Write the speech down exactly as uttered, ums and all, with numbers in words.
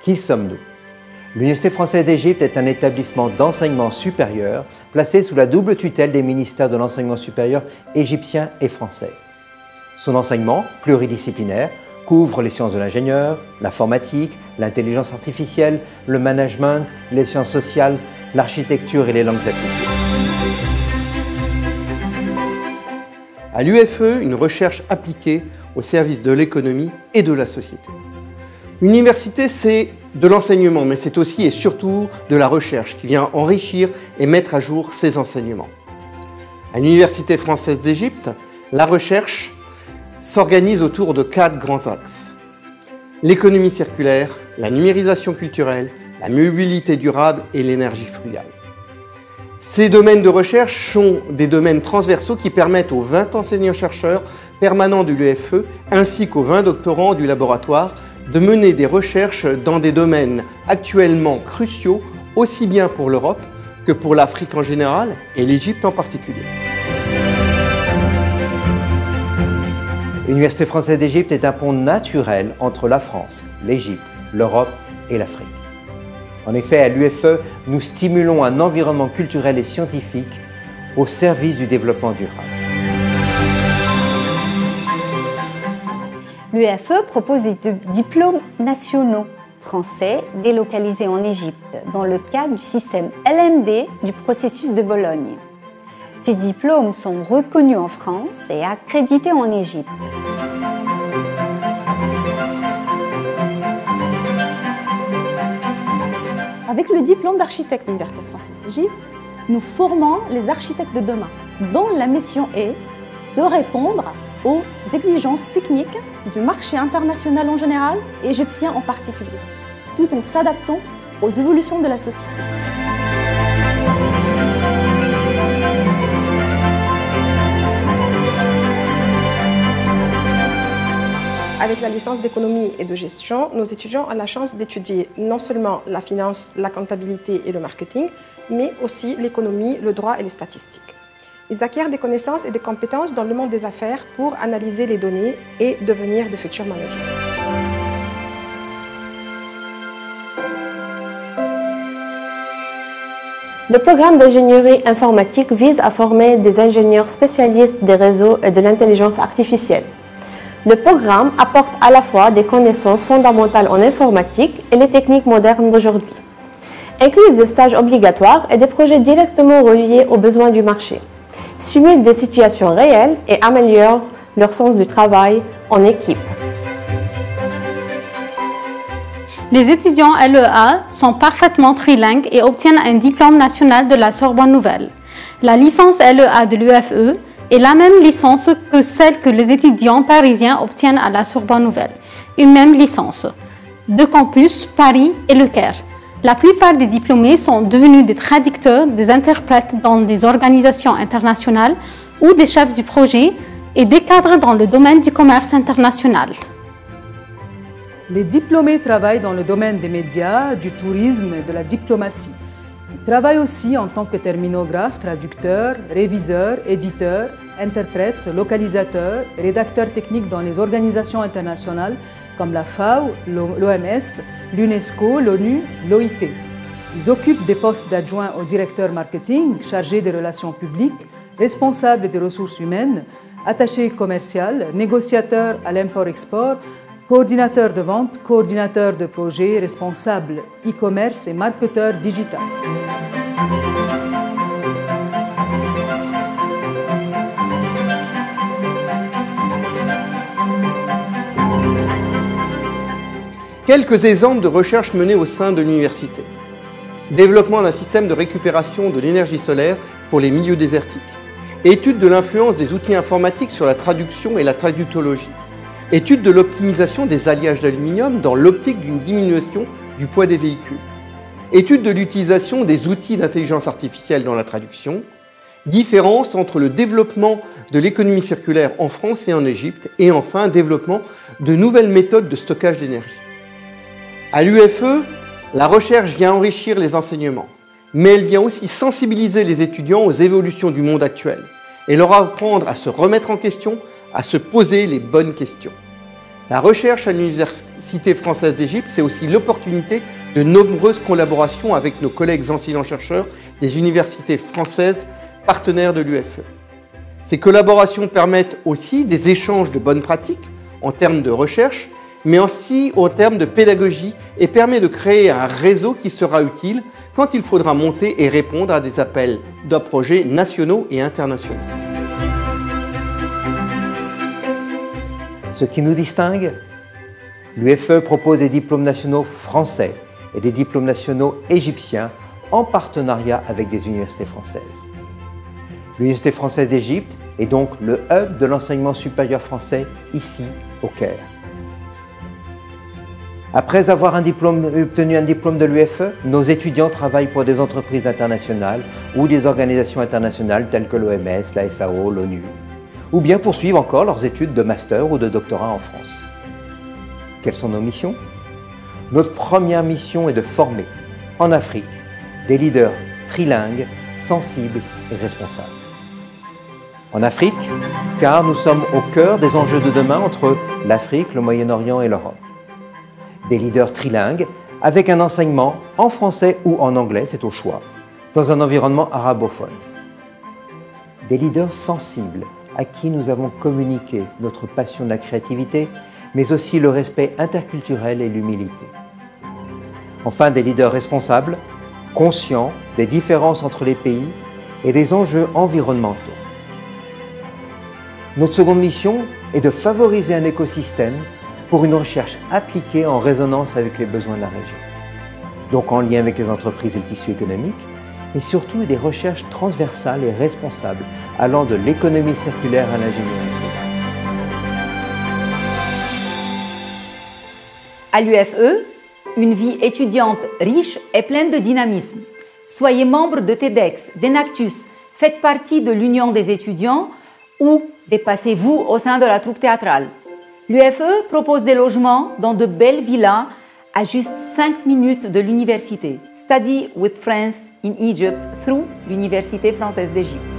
Qui sommes-nous? L'Université française d'Égypte est un établissement d'enseignement supérieur placé sous la double tutelle des ministères de l'enseignement supérieur égyptien et français. Son enseignement, pluridisciplinaire, couvre les sciences de l'ingénieur, l'informatique, l'intelligence artificielle, le management, les sciences sociales, l'architecture et les langues appliquées. À l'U F E, une recherche appliquée au service de l'économie et de la société. L'université, c'est de l'enseignement, mais c'est aussi et surtout de la recherche qui vient enrichir et mettre à jour ces enseignements. À l'Université française d'Égypte, la recherche s'organise autour de quatre grands axes. L'économie circulaire, la numérisation culturelle, la mobilité durable et l'énergie frugale. Ces domaines de recherche sont des domaines transversaux qui permettent aux vingt enseignants-chercheurs permanents de l'U F E ainsi qu'aux vingt doctorants du laboratoire de mener des recherches dans des domaines actuellement cruciaux aussi bien pour l'Europe que pour l'Afrique en général et l'Égypte en particulier. L'Université française d'Égypte est un pont naturel entre la France, l'Égypte, l'Europe et l'Afrique. En effet, à l'U F E, nous stimulons un environnement culturel et scientifique au service du développement durable. L'U F E propose des diplômes nationaux français délocalisés en Égypte dans le cadre du système L M D du processus de Bologne. Ces diplômes sont reconnus en France et accrédités en Égypte. Avec le diplôme d'architecte de l'Université française d'Égypte, nous formons les architectes de demain, dont la mission est de répondre aux exigences techniques du marché international en général et égyptien en particulier, tout en s'adaptant aux évolutions de la société. Avec la licence d'économie et de gestion, nos étudiants ont la chance d'étudier non seulement la finance, la comptabilité et le marketing, mais aussi l'économie, le droit et les statistiques. Ils acquièrent des connaissances et des compétences dans le monde des affaires pour analyser les données et devenir de futurs managers. Le programme d'ingénierie informatique vise à former des ingénieurs spécialistes des réseaux et de l'intelligence artificielle. Le programme apporte à la fois des connaissances fondamentales en informatique et les techniques modernes d'aujourd'hui, incluent des stages obligatoires et des projets directement reliés aux besoins du marché, simulent des situations réelles et améliorent leur sens du travail en équipe. Les étudiants L E A sont parfaitement trilingues et obtiennent un diplôme national de la Sorbonne Nouvelle. La licence L E A de l'U F E est la même licence que celle que les étudiants parisiens obtiennent à la Sorbonne Nouvelle, une même licence. Deux campus, Paris et Le Caire. La plupart des diplômés sont devenus des traducteurs, des interprètes dans des organisations internationales ou des chefs du projet et des cadres dans le domaine du commerce international. Les diplômés travaillent dans le domaine des médias, du tourisme et de la diplomatie. Ils travaillent aussi en tant que terminographes, traducteurs, réviseurs, éditeurs, interprètes, localisateurs, rédacteurs techniques dans les organisations internationales comme la F A O, l'O M S, l'UNESCO, l'ONU, l'O I T. Ils occupent des postes d'adjoint au directeur marketing, chargé des relations publiques, responsable des ressources humaines, attaché commercial, négociateur à l'import-export, coordinateur de vente, coordinateur de projet, responsable e-commerce et marketeur digital. Quelques exemples de recherches menées au sein de l'université. Développement d'un système de récupération de l'énergie solaire pour les milieux désertiques. Étude de l'influence des outils informatiques sur la traduction et la traductologie. Étude de l'optimisation des alliages d'aluminium dans l'optique d'une diminution du poids des véhicules. Étude de l'utilisation des outils d'intelligence artificielle dans la traduction. Différence entre le développement de l'économie circulaire en France et en Égypte. Et enfin, développement de nouvelles méthodes de stockage d'énergie. À l'U F E, la recherche vient enrichir les enseignements, mais elle vient aussi sensibiliser les étudiants aux évolutions du monde actuel et leur apprendre à se remettre en question, à se poser les bonnes questions. La recherche à l'Université française d'Égypte, c'est aussi l'opportunité de nombreuses collaborations avec nos collègues enseignants-chercheurs des universités françaises partenaires de l'U F E. Ces collaborations permettent aussi des échanges de bonnes pratiques en termes de recherche, mais aussi en termes de pédagogie et permet de créer un réseau qui sera utile quand il faudra monter et répondre à des appels de projets nationaux et internationaux. Ce qui nous distingue, l'U F E propose des diplômes nationaux français et des diplômes nationaux égyptiens en partenariat avec des universités françaises. L'Université française d'Égypte est donc le hub de l'enseignement supérieur français ici au Caire. Après avoir un diplôme, obtenu un diplôme de l'U F E, nos étudiants travaillent pour des entreprises internationales ou des organisations internationales telles que l'O M S, la F A O, l'ONU, ou bien poursuivent encore leurs études de master ou de doctorat en France. Quelles sont nos missions? Notre première mission est de former, en Afrique, des leaders trilingues, sensibles et responsables. En Afrique, car nous sommes au cœur des enjeux de demain entre l'Afrique, le Moyen-Orient et l'Europe. Des leaders trilingues avec un enseignement en français ou en anglais, c'est au choix, dans un environnement arabophone. Des leaders sensibles à qui nous avons communiqué notre passion de la créativité, mais aussi le respect interculturel et l'humilité. Enfin, des leaders responsables, conscients des différences entre les pays et des enjeux environnementaux. Notre seconde mission est de favoriser un écosystème pour une recherche appliquée en résonance avec les besoins de la région. Donc en lien avec les entreprises et le tissu économique, mais surtout des recherches transversales et responsables allant de l'économie circulaire à l'ingénierie. À l'U F E, une vie étudiante riche et pleine de dynamisme. Soyez membre de TEDx, d'Enactus, faites partie de l'Union des étudiants ou dépassez-vous au sein de la troupe théâtrale. L'U F E propose des logements dans de belles villas à juste cinq minutes de l'université. Study with friends in Egypt through l'Université française d'Égypte.